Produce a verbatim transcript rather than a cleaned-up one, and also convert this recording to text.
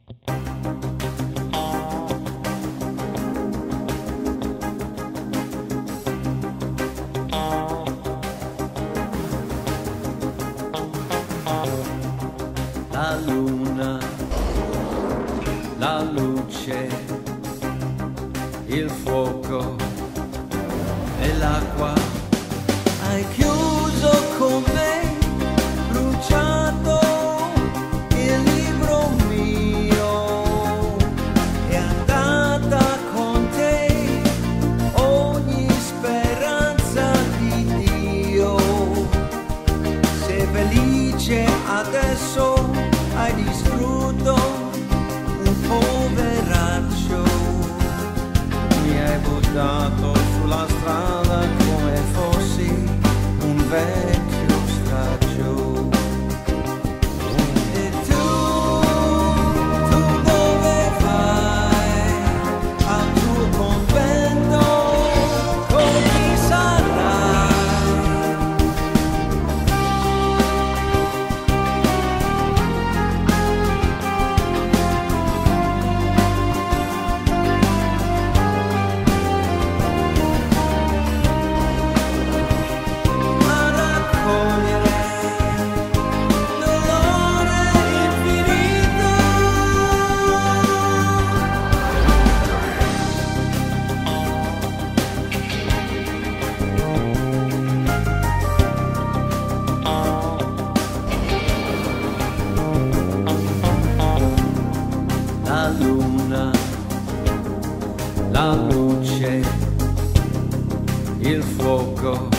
La luna, la luce, il fuoco e l'acqua. Hai chiuso con me, bruciato il libro mio, è andata con te ogni speranza di Dio. Sei felice adesso, hai distrutto un poveraccio, mi hai buttato sulla strada come fossi un vecchio straccio. E tu, tu dove vai? Al tuo convento, con chi sarai? La luna, la luce, il fuoco